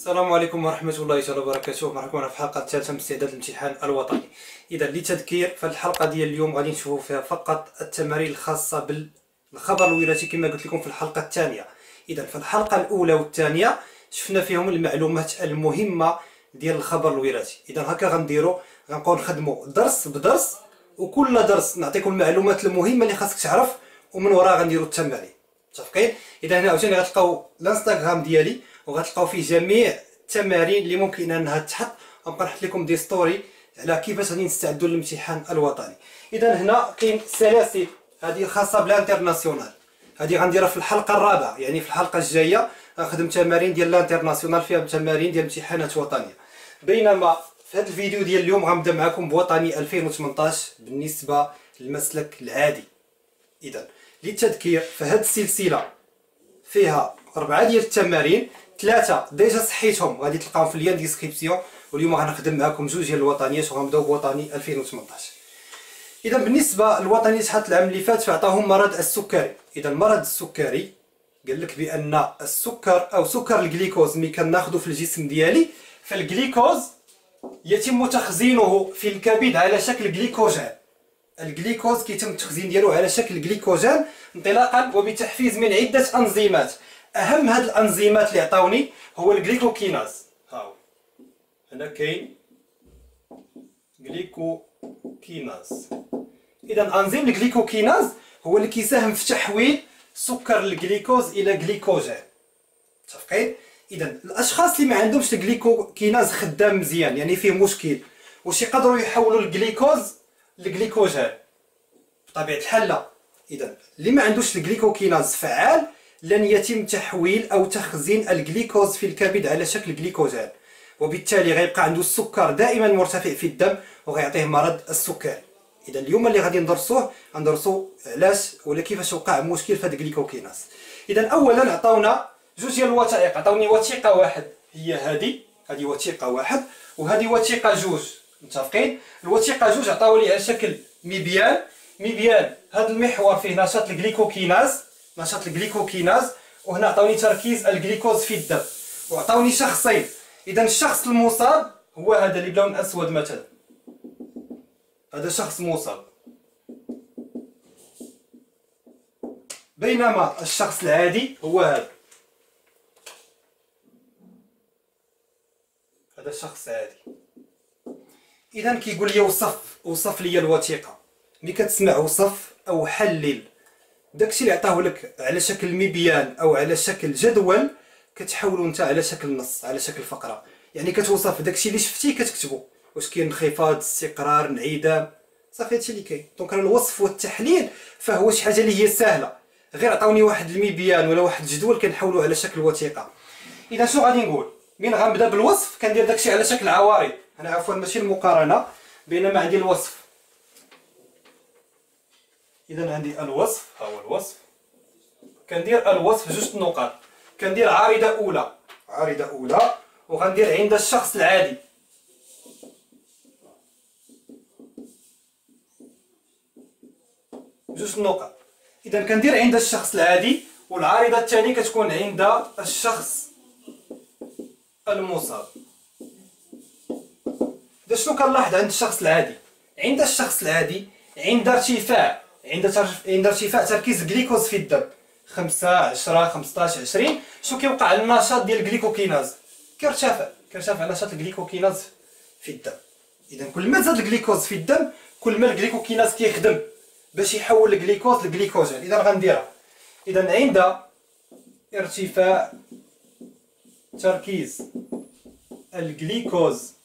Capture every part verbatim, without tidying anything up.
السلام عليكم ورحمة الله تعالى وبركاته. مرحبا في الحلقة الثالثة من استعداد الامتحان الوطني. إذا لتذكير في الحلقة ديال اليوم غادي نشوفوا فيها فقط التمارين الخاصة بالخبر الوراثي كما قلت لكم في الحلقة الثانية. إذا في الحلقة الأولى والثانية شفنا فيهم المعلومات المهمة ديال الخبر الوراثي. إذا هكا غنديروا غنبقاو نخدموا درس بدرس، وكل درس نعطيكم المعلومات المهمة اللي خاصك تعرف، ومن وراها غنديروا التمارين. متفقين؟ إذا هنا عاوتاني غتلقاو الانستغرام ديالي وغتلقاو فيه جميع التمارين اللي ممكن انها تحط، غنبقى نحط لكم دي ستوري على كيفاش غادي نستعدوا للامتحان الوطني. اذا هنا كاين سلاسل، هذه خاصه بالانترناسيونال، هذه غنديرها في الحلقه الرابعه، يعني في الحلقه الجايه غنخدم تمارين ديال الانترناسيونال فيها تمارين ديال امتحانات وطنيه. بينما في هذا الفيديو ديال اليوم غنبدا معكم بوطني ألفين وثمنطاش بالنسبه للمسلك العادي. اذا للتذكير فهاد السلسله فيها أربعة ديال التمارين، ثلاثة ديجا صحيتهم غادي تلقاهم في اللين ديسكريبسيون، واليوم غنخدم معكم جوج ديال الوطنيات وغنبداو بوطني ألفين وثمنطاش. إذا بالنسبة للوطنيات حتى العام اللي فات فعطاهم مرض السكري. إذا المرض السكري قال لك بأن السكر أو سكر الجليكوز ملي كناخذو في الجسم ديالي، فالجليكوز يتم تخزينه في الكبد على شكل جليكوجين. الجليكوز كيتم التخزين ديالو على شكل جليكوجين انطلاقا وبتحفيز من عده انزيمات. اهم هاد الانزيمات اللي عطاوني هو الجليكوكيناز. ها هو هنا كاين جليكوكيناز. اذا انزيم الجليكوكيناز هو اللي كيساهم في تحويل سكر الجليكوز الى جليكوجين. متفقين؟ اذا الاشخاص اللي ما عندهمش الجليكوكيناز خدام مزيان، يعني فيه مشكل، واش يقدروا يحولوا الجليكوز الجليكوجين؟ بطبيعه الحال لا. اذا اللي ما عندوش الجليكوكيناز فعال لن يتم تحويل او تخزين الجليكوز في الكبد على شكل جليكوجين، وبالتالي غيبقى عنده السكر دائما مرتفع في الدم وغيعطيه مرض السكري. اذا اليوم اللي غادي ندرسوه غندرسوا علاش ولا كيفاش وقع مشكل في هذا الجليكوكيناز. اذا اولا عطاونا جوج ديال الوثائق، عطاوني وثيقه واحد هي هذه، هذه وثيقه واحد وهذه وثيقه جوج. متفقين؟ الوثيقه جوج عطاو لي على شكل ميبيان. ميبيان هذا المحور فيه نشاط الجليكوكيناز، نشاط الجليكوكيناز، وهنا عطاوني تركيز الجليكوز في الدم، وعطاوني شخصين. اذا الشخص المصاب هو هذا اللي بلون اسود مثلا، هذا شخص مصاب، بينما الشخص العادي هو هذا، هذا شخص عادي. اذا كيقول لي وصف وصف لي الوثيقه. ملي كتسمع وصف او حلل داكشي اللي عطاه لك على شكل ميبيان او على شكل جدول، كتحولو نتا على شكل نص، على شكل فقره، يعني كتوصف داكشي اللي شفتي كتكتبو، واش كاين انخفاض، استقرار، انعدام، صافي هادشي اللي كاين. دونك الوصف والتحليل فهو شي حاجه اللي هي سهله، غير عطاوني واحد الميبيان ولا واحد الجدول كنحولو على شكل وثيقه. اذا شنو غادي نقول؟ من غنبدا بالوصف كندير داكشي على شكل عوارض، انا عفوا ماشي المقارنه، بينما عندي الوصف. اذا عندي الوصف، ها هو الوصف، كندير الوصف جوج نقاط، كندير عارضه اولى، عارضه اولى، وغندير عند الشخص العادي، جوج نقاط. اذا كندير عند الشخص العادي، والعارضه الثانيه كتكون عند الشخص المصاب. دا شنو كنلاحظ عند الشخص العادي؟ عند الشخص العادي عند ارتفاع عند عند ارتفاع تركيز الجليكوز في الدم خمسة عشرة خمسطاش عشرين، شنو كيوقع على النشاط ديال الجليكوكيناز؟ كيرتفع كيرتفع نشاط الجليكوكيناز في الدم. اذا كل ما زاد الجليكوز في الدم كل ما الجليكوكيناز كيخدم باش يحول الجليكوز لجليكوجين. اذا غنديرها، اذا عند ارتفاع تركيز الجليكوز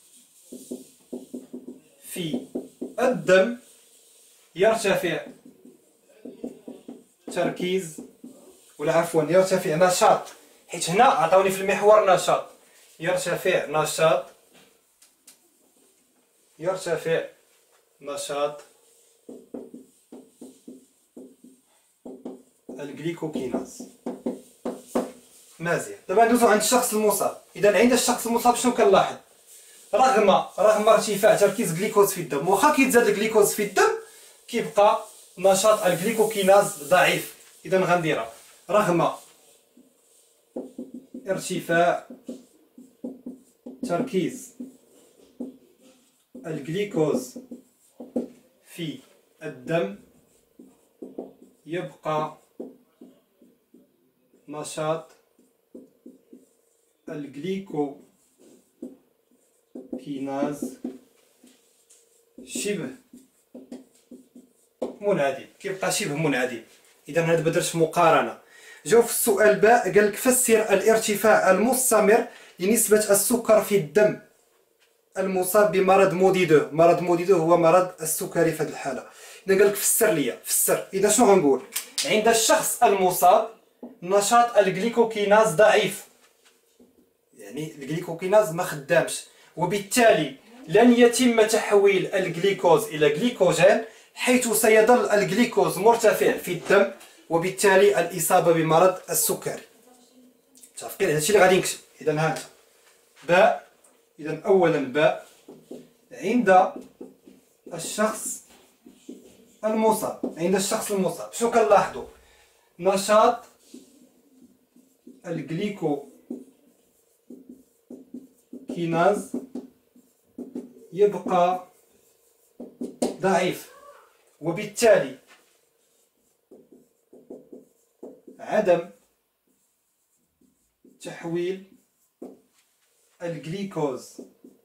في الدم يرتفع تركيز ولا عفوا يرتفع نشاط، حيت هنا عطاوني في المحور نشاط، يرتفع نشاط يرتفع نشاط الجليكوكيناز. مزيان. دابا ندوزو عند الشخص المصاب. اذا عند الشخص المصاب شنو كنلاحظ؟ رغم رغم ارتفاع تركيز الجليكوز في الدم، واخا كيتزاد الجليكوز في الدم كيبقى نشاط الجليكوكيناز ضعيف. اذا غنديرها رغم ارتفاع تركيز الجليكوز في الدم يبقى نشاط الجليكوكيناز شبه منعدم، كيبقى شبه منعدم. اذا هذا بدرت مقارنه. جاو في السؤال باء قال لك فسر الارتفاع المستمر لنسبه السكر في الدم المصاب بمرض مودي دو. مرض مودي دو هو مرض السكري في هذه الحاله. اذا قال لك فسر ليا، فسر. اذا شنو غنقول؟ عند الشخص المصاب نشاط الجليكوكيناز ضعيف، يعني الجليكوكيناز ما خدامش، وبالتالي لن يتم تحويل الجليكوز الى جليكوجين، حيث سيظل الجليكوز مرتفع في الدم، وبالتالي الاصابه بمرض السكري. متفقين؟ هادشي اللي غادي نكتب. اذا هذا باء. اذا اولا باء عند الشخص المصاب. عند الشخص المصاب شنو كنلاحظوا؟ نشاط الجليكوكيناز يبقى ضعيف، وبالتالي عدم تحويل الجليكوز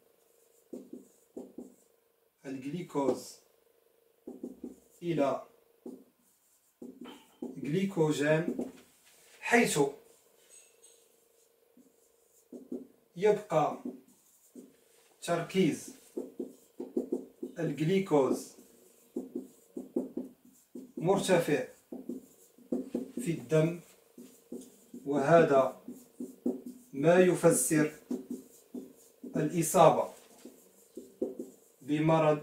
الجليكوز إلى جليكوجين، حيث يبقى تركيز الجليكوز مرتفع في الدم، وهذا ما يفسر الإصابة بمرض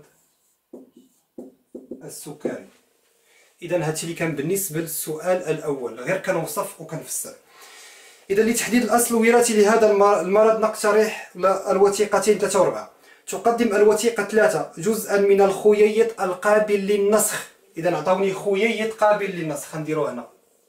السكري. إذا هادشي اللي كان بالنسبة للسؤال الأول، غير كنوصف وكنفسر. إذا لتحديد الأصل الوراثي لهذا المرض نقترح الوثيقتين ثلاثة وأربعة. تقدم الوثيقة ثلاثة جزءا من الخييط القابل للنسخ. إذا عطاوني خييط قابل للنسخ، غنديرو هنا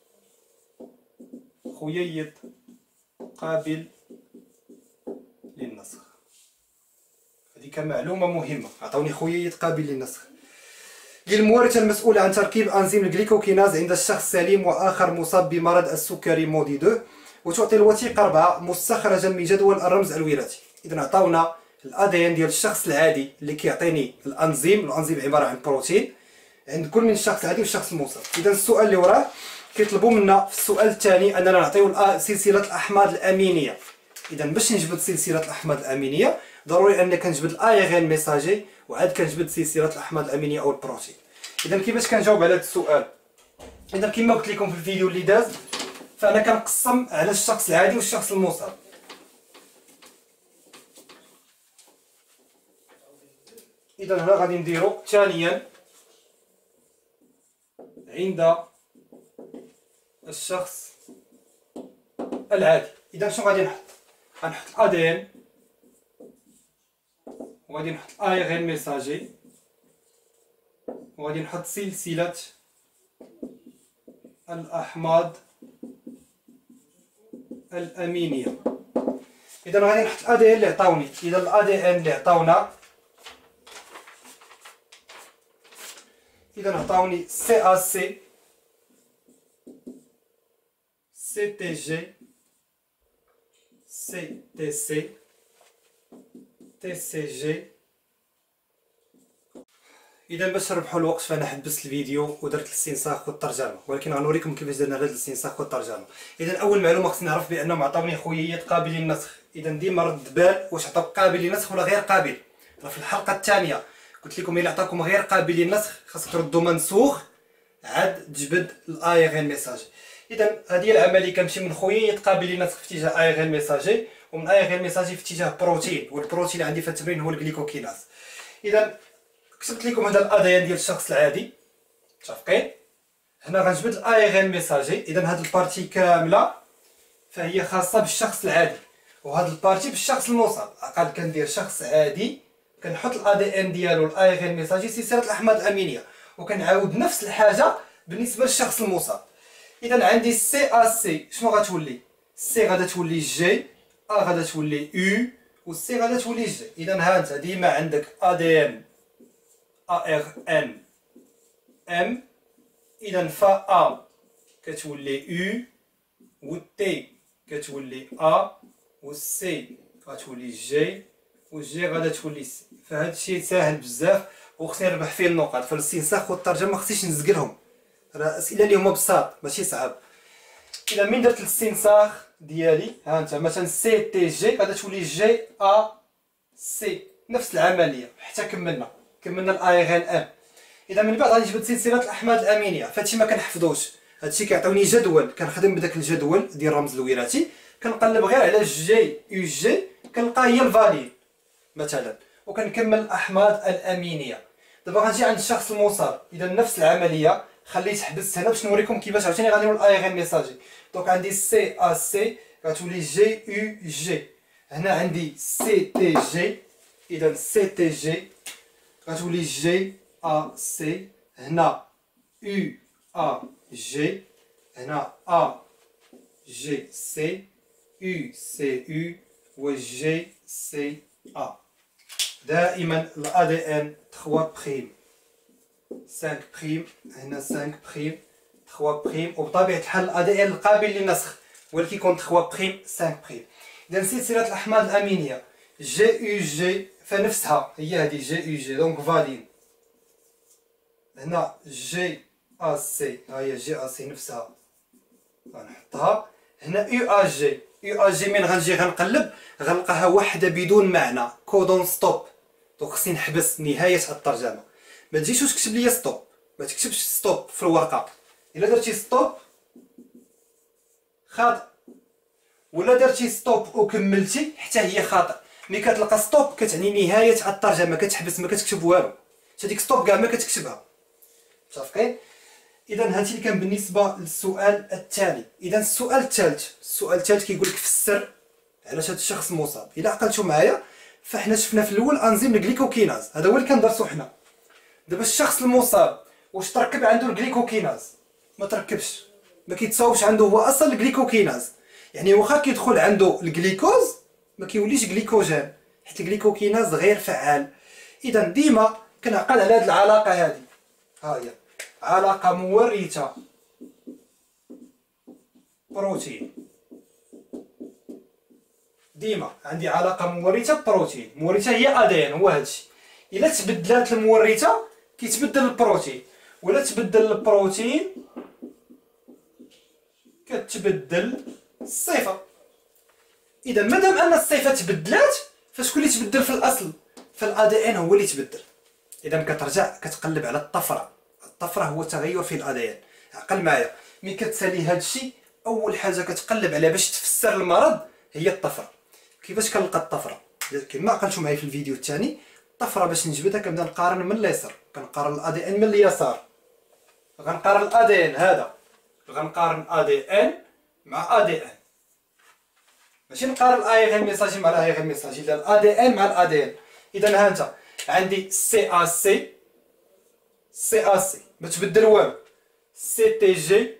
خييط قابل للنسخ. هذه كمعلومة مهمة، عطاوني خييط قابل للنسخ. للمورث المسؤول عن تركيب أنزيم الجليكوكيناز عند الشخص سليم وآخر مصاب بمرض السكري مودي دو. وتعطي الوثيقة أربعة مستخرجا من جدول الرمز الوراثي. إذا عطاونا الأدين ديال الشخص العادي اللي كيعطيني الأنزيم، الأنزيم عبارة عن بروتين عند كل من الشخص العادي والشخص المصاب. إذا السؤال اللي وراه كيطلبوا منا في السؤال الثاني أننا نعطيو سلسلة الأحماض الأمينية. إذا باش نجبد سلسلة الأحماض الأمينية ضروري أنك كنجبد الأي غير ميساجي، وعاد كنجبد سلسلة الأحماض الأمينية أو البروتين. إذا كيفاش كنجاوب على هذا السؤال؟ إذا كما قلت لكم في الفيديو اللي داز، فأنا كنقسم على الشخص العادي والشخص المصاب. إذا هنا غادي نديرو ثانيا عند الشخص العادي. إذا شنو غادي نحط؟ غنحط الأدين، وغادي نحط الأي غير ميساجي، وغادي نحط سلسلة الأحماض الأمينية. إذا غادي نحط الأدين اللي عطاوني. إذا الأدين اللي عطاونا، إذا عطاوني سي أ سي، سي تي جي، سي تي سي، تي سي جي. إذا باش نربحوا الوقت فأنا حبست الفيديو ودرت الاستنساخ والترجمة، ولكن غنوريكم كيفاش درنا هذا الاستنساخ والترجمة. إذا أول معلومة خصني نعرف بأنهم عطاوني خييط قابل للنسخ. إذا ديما رد بال واش عطاوك قابل للنسخ ولا غير قابل. في الحلقة الثانية قلت لكم إلا عطاكم غير قابل للنسخ خاصك تردوا منسوخ، عاد تجبد الآي غير ميساجي. إذا هذه العملية كنمشي من خييط قابل للنسخ في اتجاه آي غير ميساجي، ومن آي غير ميساجي في اتجاه بروتين، والبروتين اللي عندي في التمرين هو الجليكوكيناز. إذا كتبت لكم هذا الأديان ديال الشخص العادي، متفقين؟ هنا غنجبد الآي غير ميساجي. إذا هاد البارتي كاملة فهي خاصة بالشخص العادي، وهاد البارتي بالشخص المصاب. عقد كندير شخص عادي، كنحط الأدي إن ديالو الآي غير ميساجي سلسلة الأحماض الأمينية، وكنعاود نفس الحاجة بالنسبة للشخص المصاب. إذا عندي سي أ سي شنو غتولي؟ سي غادا تولي جي، أ غادا تولي أو، والسي غادا تولي جي. اذا ها انت ديما عندك ا دي ان ا ار ان ام، اذا فا ا كتولي يو، والتي كتولي ا، والسي غتولي جي، والجي غادا تولي سي. فهاد الشيء ساهل بزاف وخصني نربح فيه النقاط. فالاستنساخ والترجمه خصنيش نزقلهم، راه اسئله اللي هما بساط ماشي صعاب. اذا من درت الاستنساخ ديالي ها انت مثلا سي تي جي غادا تولي جي ا سي، نفس العمليه حتى كملنا كملنا الاي ان ام. اذا من بعد غادي نجبد سلسله الاحماض الامينيه. فهادشي ما كنحفظوش، هادشي كيعطيوني جدول كنخدم بداك الجدول ديال الرمز الوراثي، كنقلب غير على جي يو جي كنلقى هي الفالين مثلا، وكنكمل الاحماض الامينيه. دابا غنجي عند الشخص المصاب. اذا نفس العمليه خليت حبست هنا باش نوريكم كيفاش عاوتاني غادي نقول الاي غير ميساجي. دونك عندي سي ا سي غتولي جي يو جي، هنا عندي سي تي جي، اذا سي تي جي غتولي جي ا سي، هنا يو ا جي، هنا ا جي سي، يو سي يو، و جي سي ا. دائما الا دي ان ثلاثة بريم، خمسة بريم، هنا خمسة بريم، ثلاثة بريم، وبطبيعه الحال ا دي ان القابل للنسخ ولكن يكون ثلاثة بريم خمسة بريم. اذا سلسله الاحماض الامينيه جي يو جي فنفسها هي هذه جي يو جي، دونك فالين، هنا جي ا سي، ها هي جي ا سي نفسها غنحطها، هنا يو ا جي، يو ا جي من غنجي غنقلب غنلقاها وحده بدون معنى كودون ستوب. دونك خصني نحبس نهايه الترجمه، ما تجيش واش تكتب لي ستوب، ما تكتبش ستوب في الورقه. الا درتي ستوب خاطئ، ولا درتي ستوب وكملتي حتى هي خاطئ. ملي كتلقى ستوب كتعني نهايه الترجمه، كتحبس ما كتكتب والو، هذيك ستوب كاع ما كتكتبها. متفقين؟ اذا هادشي اللي كان بالنسبه للسؤال الثاني. اذا السؤال الثالث، السؤال الثالث كيقول لك فسر علاش هذا الشخص مصاب. الا عقلتوا معايا فاحنا شفنا في الاول انزيم الجليكوكيناز، هذا هو اللي كندرسو حنا. دابا الشخص المصاب واش تركب عنده الجليكوكيناز؟ ما تركبش، ما كيتصاوبش عنده هو اصلا الجليكوكيناز. يعني واخا كيدخل عنده الجليكوز ما كيوليش جليكوجين حيت الجليكوكيناز غير فعال. اذا ديما كنعقل على هذه العلاقه هذه، ها هي علاقه مورثه بروتين. ديما عندي علاقه مورثه بروتين، مورثه هي ادين، هو هادشي. الا تبدلات المورثه كيتبدل البروتين، ولا تبدل البروتين كتبدل الصفه. اذا مادام ان الصفه تبدلات فشكون اللي تبدل في الاصل؟ فالا دي ان هو اللي تبدل. اذا كترجع كتقلب على الطفره، الطفره هو تغير في الا دي ان. عقل معايا ملي كتسالي هذا الشيء اول حاجه كتقلب عليها باش تفسر المرض هي الطفره. كيفاش كنلقى الطفره؟ كما عقلتوا معايا في الفيديو الثاني، الطفره باش نجبدها كنبدا نقارن من اليسار، كنقارن الا دي ان من اليسار، غنقارن الا دي ان هذا، غنقارن ا دي ان مع ا دي ان، ماشي نقارن الاي غير ميساجي مع الاي غير ميساجي، لا الا دي ان مع الا دي ان. اذا ها انت عندي سي ا سي، سي ا سي ما تبدل والو، سي تي جي،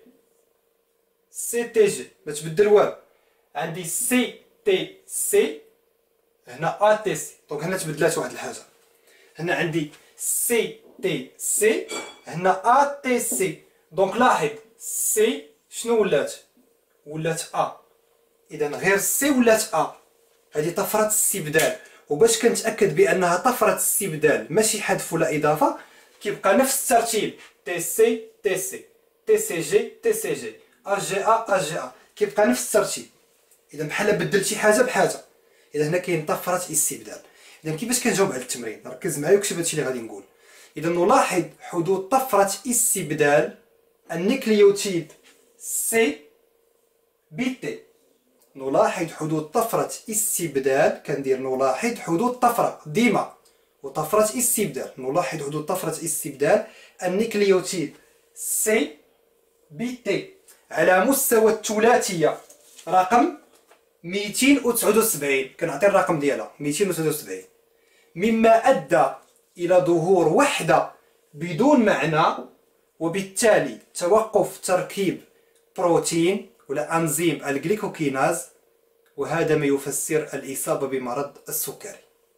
سي تي جي ما تبدل والو، عندي سي تي سي، هنا ا تي سي، دونك هنا تبدلات واحد الحاجه، هنا عندي سي تي سي، هنا ا تي سي. دونك لاحظ سي شنو ولات؟ ولات ا. اذا غير سي ولات ا، هذه طفره الاستبدال. وباش كنتاكد بانها طفره استبدال ماشي حذف ولا اضافه، كيبقى نفس الترتيب تي سي تي سي، تي سي جي تي سي جي، ا جي ا ا جي ا، كيبقى نفس الترتيب. اذا بحال بدلت شي حاجه بحاجه. اذا هنا كاين طفره استبدال. اذا كيفاش كنجاوب على التمرين؟ ركز معايا وكتب هادشي اللي غادي نقول. اذا نلاحظ حدوث طفره استبدال النيكليوتيد سي بتي. نلاحظ حدوث طفره استبدال، كندير نلاحظ حدوث طفره ديما، وطفره استبدال نلاحظ حدوث طفره استبدال النيكليوتيد سي بتي على مستوى الثلاثيه رقم مئتين وتسعة وسبعين. كنعطي الرقم ديالها مئتين وتسعة وسبعين، مما ادى الى ظهور وحده بدون معنى، وبالتالي توقف تركيب بروتين ولا انزيم الجليكوكيناز وهذا ما يفسر الإصابة بمرض السكري.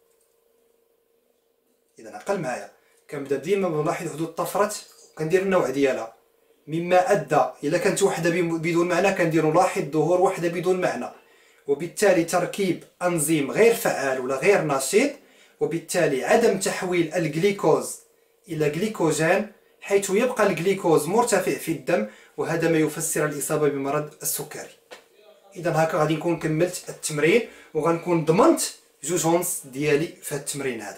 إذا عقل معايا، كنبدا ديما بنلاحظ حدود الطفرات وكندير النوع ديالها، مما أدى إلا كانت وحدة بدون معنى كندير نلاحظ ظهور وحدة بدون معنى، وبالتالي تركيب أنزيم غير فعال ولا غير نشيط، وبالتالي عدم تحويل الجليكوز إلى جليكوجين حيث يبقى الجليكوز مرتفع في الدم، وهذا ما يفسر الإصابة بمرض السكري. إذا هكا غادي نكون كملت التمرين وغنكون ضمنت جوج ونص ديالي في هذا التمرين هذا.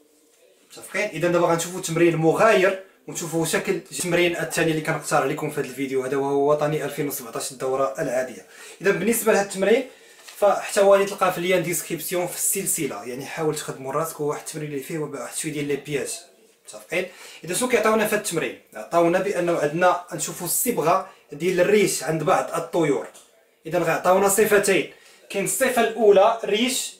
متفقين؟ إذا دابا غنشوفوا تمرين مغاير ونشوفوا شكل التمرين الثاني اللي كنقترح عليكم في هذا الفيديو هذا، وهو وطني ألفين وسبعطاش الدورة العادية. إذا بالنسبة لهذا التمرين فحتى هو تلقاه في اللين ديسكريبسيون في السلسلة، يعني حاول تخدموا راسك، هو واحد التمرين اللي فيه واحد شويه ديال لي بياج. متفقين؟ إذا شنو كيعطيونا في هذا التمرين؟ عطاونا بأنه عندنا نشوفوا الصبغة ديال الريش عند بعض الطيور. إذا غيعطيونا صفتين، كاين الصفة الأولى ريش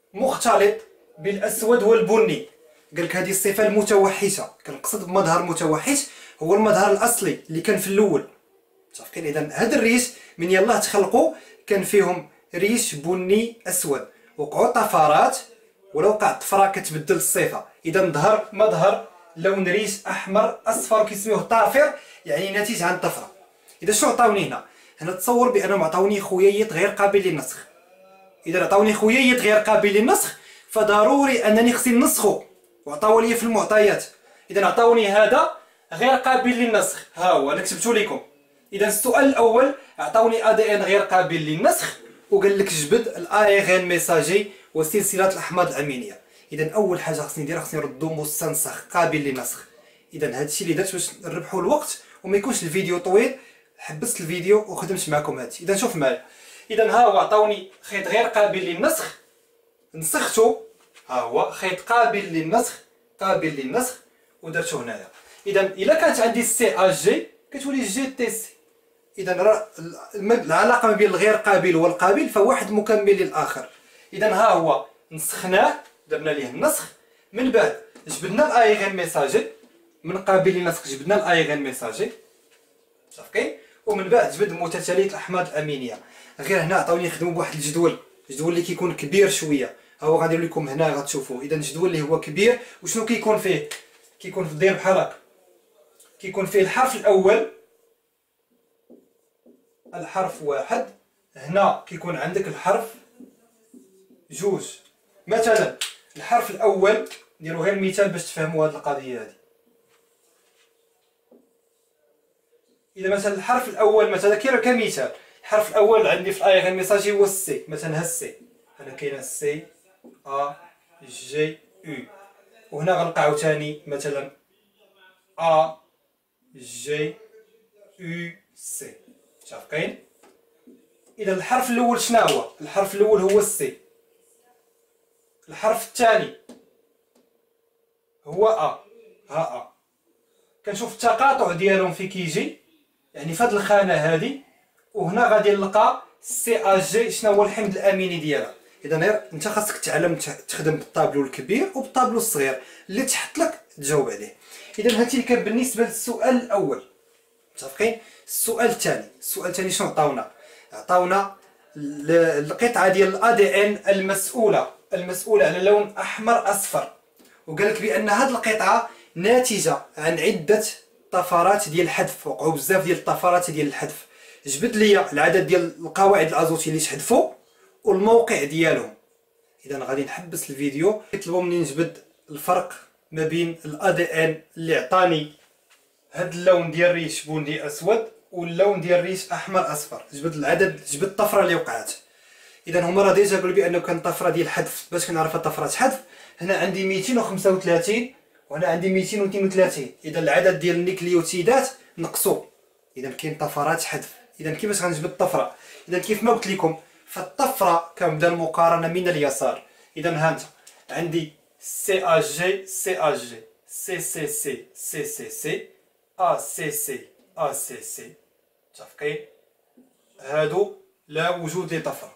مختلط بالأسود والبني، قالك هذه الصفة المتوحشة، كنقصد بمظهر متوحش هو المظهر الأصلي اللي كان في الأول. متفقين؟ إذا هاد الريش من يلاه تخلقوا كان فيهم ريش بني أسود، وقعوا طفرات ولو وقع طفرة كتبدل الصفة، إذا ظهر مظهر لون ريش أحمر أصفر كيسميوه طافر، يعني ناتج عن طفرة. إذا شنو عطاوني هنا؟ هنا تصور بأنهم عطاوني خييط غير قابل للنسخ. إذا عطاوني خييط غير قابل للنسخ فضروري أنني خصني نسخو، وعطاو لي في المعطيات. إذا عطاوني هذا غير قابل للنسخ، ها هو أنا كتبتو لكم. إذا السؤال الأول عطاوني أ دي إن غير قابل للنسخ، وقال لك جبد الأي غين ميساجي وسلسلة الأحماض الأمينية. إذا أول حاجة خصني نديرها خصني نردو مستنسخ قابل للنسخ. إذا هادشي اللي درت باش نربحو الوقت وما يكونش الفيديو طويل، حبست الفيديو وخدمت معكم هادشي. إذا شوف معايا، إذا ها هو عطاوني خيط غير قابل للنسخ، نسختو، ها هو خيط قابل للنسخ قابل للنسخ ودرتو هنايا. إذا إلا كانت عندي سي أ جي كتولي جي تي سي. إذا راه العلاقة ما بين الغير قابل والقابل فواحد مكمل للآخر. إذا ها هو نسخناه، درنا ليه النسخ، من بعد جبدنا الأي غير ميساجي، من قابل للنسخ جبدنا الأي غير ميساجي. متفقين؟ ومن بعد جبد متتالية الأحماض الأمينية. غير هنا عطاوني نخدمو بواحد الجدول، الجدول اللي كيكون كبير شوية، ها هو غندير لكم هنا غتشوفوه. إذا الجدول اللي هو كبير وشنو كيكون فيه؟ كيكون في داير بحال هكا، كيكون فيه الحرف الأول، الحرف واحد، هنا كيكون عندك الحرف جوج. مثلا الحرف الأول نديرو غير مثال باش تفهموا هاد القضية هادي. إذا مثلا الحرف الأول مثلا كيرا كمثال، الحرف الأول عندي في الآي غير ميساجي هو السي، مثلا ها السي، هنا كاينه السي أ جي أو، وهنا غنلقى عاوتاني مثلا أ جي أو سي. متفقين؟ إذا الحرف الأول شنو هو؟ الحرف الأول هو السي. الحرف الثاني هو أ، ها أ. كنشوف التقاطع ديالهم في كيجي، يعني في هاد الخانة هادي، وهنا غادي نلقى سي أ جي شنو هو الحمض الأميني ديالها. إذا غير أنت خاصك تعلم تخدم بالطابلو الكبير وبالطابلو الصغير اللي تحط لك تجاوب عليه. إذا هادشي اللي كان بالنسبة للسؤال الأول. متفقين؟ السؤال الثاني، السؤال الثاني شنو عطاونا؟ عطاونا القطعة ديال الأ دي إن المسؤولة المسؤولة على لون أحمر أصفر، وقال لك بأن هاد القطعة ناتجة عن عدة طفرات ديال الحذف، وقعوا بزاف ديال الطفرات ديال الحذف. جبد لي العدد ديال القواعد الازوتيه اللي تحذفوا والموقع ديالهم. اذا غادي نحبس الفيديو، يطلبوا مني نجبد الفرق ما بين الأ دي إن اللي عطاني هاد اللون ديال الريش بني اسود واللون ديال الريش احمر اصفر. جبد العدد، جبد الطفره اللي وقعت. اذا هما راه ديجا قالوا بانه كان طفره ديال الحذف، باش كنعرف طفرات حذف هنا عندي مئتين وخمسة وثلاثين وهنا عندي مئتين واثنين وثلاثين. اذا العدد ديال النيكليوتيدات نقصوا، اذا كاين طفرات حذف. اذا كيفاش غنجبد الطفره؟ اذا كيف ما قلت لكم فالطفره كنبدا المقارنه من اليسار. اذا ها انت عندي سي ا جي سي ا جي سي سي سي سي سي سي ا سي سي ا سي سي. متفقين؟ هادو لا وجود لطفره،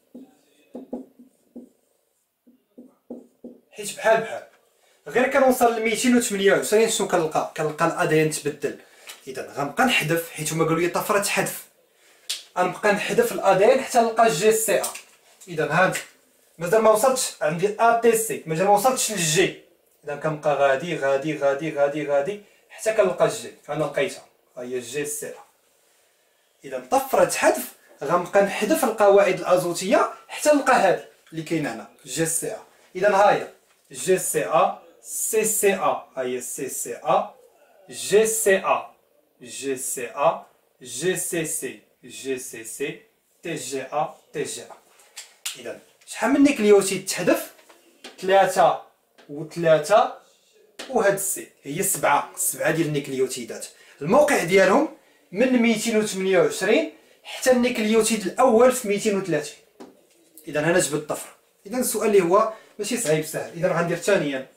حيت بحال بحال. غير كنوصل ل مئتين وثمانية وعشرين شنو كنلقى؟ كنلقى الأ دي إن تبدل. اذا غنبقى نحذف حيت هما قالوا لي طفره حذف، غنبقى نحذف الأ دي إن حتى نلقى جي سي ا. اذا هاد مازال ما وصلتش عندي ا تي سي، مازال ما وصلتش للجي، اذا كنبقى غادي غادي غادي غادي غادي حتى كنلقى الجي. انا لقيتها، ها هي الجي سي ا. اذا طفره حذف غنبقى نحذف القواعد الازوتيه حتى نلقى هاد اللي كاين هنا جي سي ا. اذا ها هي جي سي ا، سي سي ا، ها هي سي سي ا، جي سي ا، جي سي ا، جي سي سي، جي سي سي، تي جي ا، تي جي ا. اذا شحال من نيكليوتيد تحذف؟ ثلاثة وثلاثة وهاد السي، هي سبعة، سبعة ديال النيكليوتيدات. الموقع ديالهم من ميتين وثمانية وعشرين حتى النيكليوتيد الاول في ميتين وثلاثين. اذا انا جبت الطفره. اذا السؤال اللي هو ماشي صعيب سهل. اذا غندير ثانيا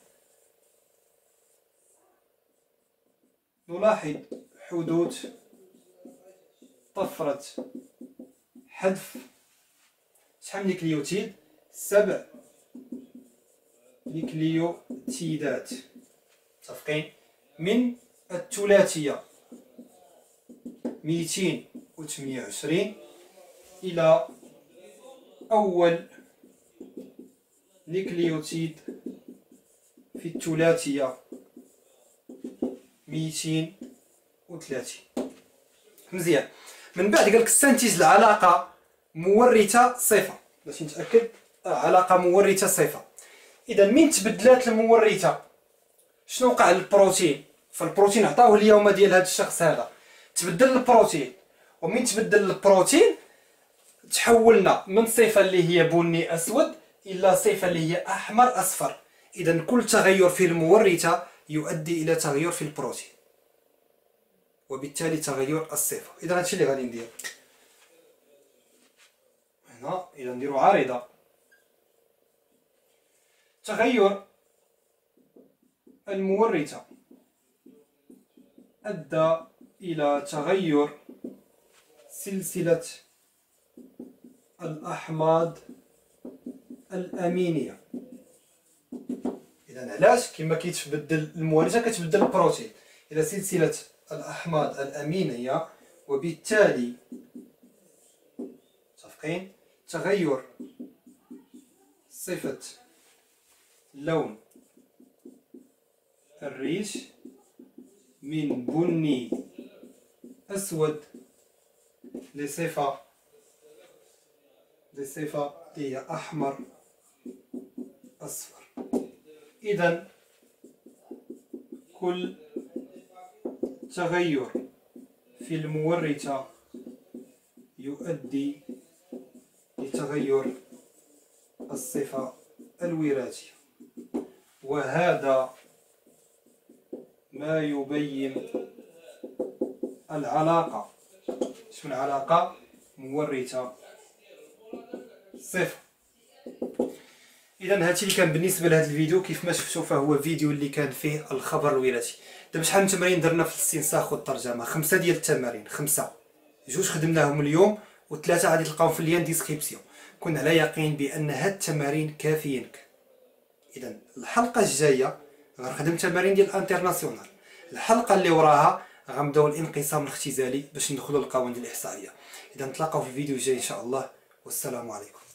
نلاحظ حدوث طفره حذف شحال من نيكليوتيد؟ سبع نيكليوتيدات متفقين من الثلاثيه ميتين وثمانية وعشرين الى اول نيكليوتيد في الثلاثيه ميتين وثلاثين. مزيان. من بعد قالك استنتج العلاقه مورثه صفه، باش نتاكد علاقه مورثه صفه. اذا من تبدلات المورثه شنو وقع للبروتين؟ فالبروتين عطاوه اليوم ديال هذا الشخص هذا، تبدل البروتين، ومن تبدل البروتين تحولنا من صفه اللي هي بني اسود الى صفه اللي هي احمر اصفر. اذا كل تغير في المورثه يؤدي الى تغير في البروتين، وبالتالي تغير الصفه. اذا هادشي اللي غادي ندير هنا. اذا نديرو عارضه تغير المورثه ادى الى تغير سلسله الاحماض الامينيه. اذا علاش؟ كما كيتبدل المورثه كتبدل البروتين الى سلسله الاحماض الامينيه، وبالتالي متفقين تغير صفه لون الريش من بني اسود لصفه لصفه هي احمر اصفر. اذا كل تغير في المورثه يؤدي لتغير الصفه الوراثيه، وهذا ما يبين العلاقه. شنو العلاقه؟ مورثه صفر. اذا هادشي اللي كان بالنسبه لهذا الفيديو. كيف ما شفتوا فهو فيديو اللي كان فيه الخبر الوراثي. دابا شحال من تمارين درنا في الاستنساخ والترجمه؟ خمسه ديال التمارين، خمسه، جوج خدمناهم اليوم وثلاثه غادي تلقاهم في اللين ديسكريبسيون. كن على يقين بان هاد التمارين كافيينك. اذا الحلقه الجايه غنخدم تمارين ديال الانترناسيونال. الحلقه اللي وراها غنبداو الانقسام الاختزالي باش ندخلوا للقوانين الاحصائيه. اذا نتلاقاو في الفيديو الجاي ان شاء الله، والسلام عليكم.